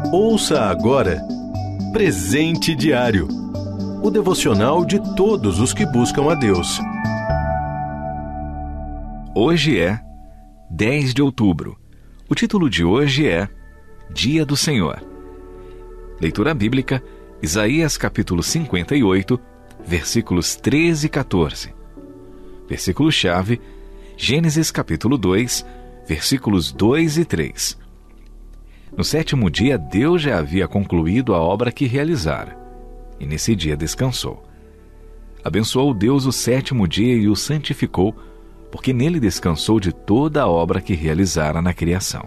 Ouça agora Presente Diário, o devocional de todos os que buscam a Deus. Hoje é 10 de outubro. O título de hoje é Dia do Senhor. Leitura bíblica, Isaías capítulo 58, versículos 13 e 14. Versículo-chave, Gênesis capítulo 2, versículos 2 e 3. No sétimo dia, Deus já havia concluído a obra que realizara, e nesse dia descansou. Abençoou Deus o sétimo dia e o santificou, porque nele descansou de toda a obra que realizara na criação.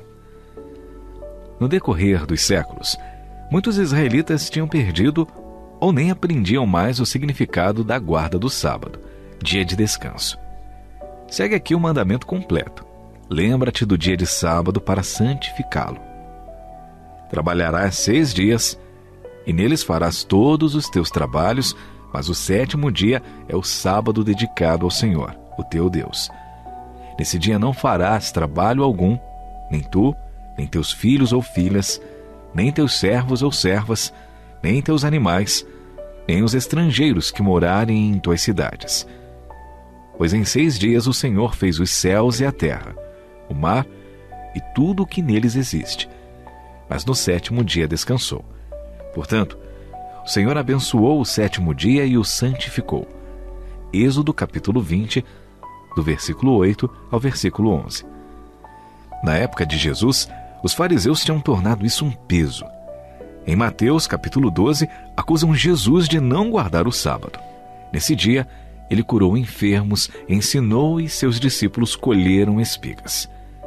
No decorrer dos séculos, muitos israelitas tinham perdido ou nem aprendiam mais o significado da guarda do sábado, dia de descanso. Segue aqui o mandamento completo. Lembra-te do dia de sábado para santificá-lo. Trabalharás 6 dias, e neles farás todos os teus trabalhos, mas o sétimo dia é o sábado dedicado ao Senhor, o teu Deus. Nesse dia não farás trabalho algum, nem tu, nem teus filhos ou filhas, nem teus servos ou servas, nem teus animais, nem os estrangeiros que morarem em tuas cidades. Pois em 6 dias o Senhor fez os céus e a terra, o mar e tudo o que neles existe. Mas no sétimo dia descansou. Portanto, o Senhor abençoou o sétimo dia e o santificou. Êxodo capítulo 20, do versículo 8 ao versículo 11. Na época de Jesus, os fariseus tinham tornado isso um peso. Em Mateus capítulo 12, acusam Jesus de não guardar o sábado. Nesse dia, ele curou enfermos, ensinou e seus discípulos colheram espigas.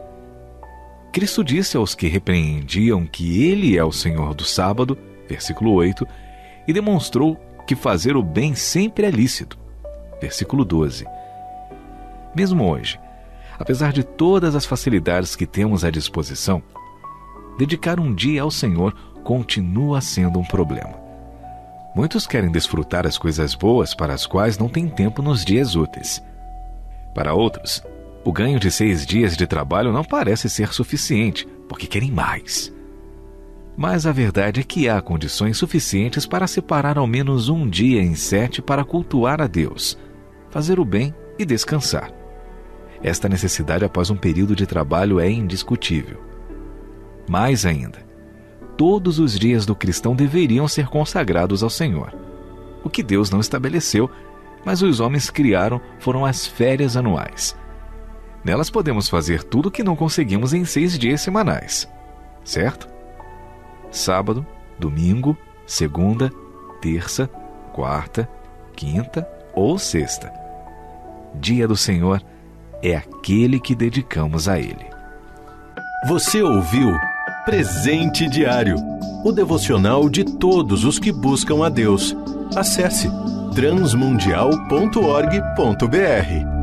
Cristo disse aos que repreendiam que ele é o Senhor do sábado, versículo 8, e demonstrou que fazer o bem sempre é lícito, versículo 12. Mesmo hoje, apesar de todas as facilidades que temos à disposição, dedicar um dia ao Senhor continua sendo um problema. Muitos querem desfrutar as coisas boas para as quais não têm tempo nos dias úteis. Para outros, o ganho de 6 dias de trabalho não parece ser suficiente, porque querem mais. Mas a verdade é que há condições suficientes para separar ao menos um dia em 7 para cultuar a Deus, fazer o bem e descansar. Esta necessidade após um período de trabalho é indiscutível. Mais ainda, todos os dias do cristão deveriam ser consagrados ao Senhor. O que Deus não estabeleceu, mas os homens criaram, foram as férias anuais. Nelas podemos fazer tudo o que não conseguimos em 6 dias semanais, certo? Sábado, domingo, segunda, terça, quarta, quinta ou sexta. Dia do Senhor é aquele que dedicamos a Ele. Você ouviu Presente Diário, o devocional de todos os que buscam a Deus. Acesse transmundial.org.br.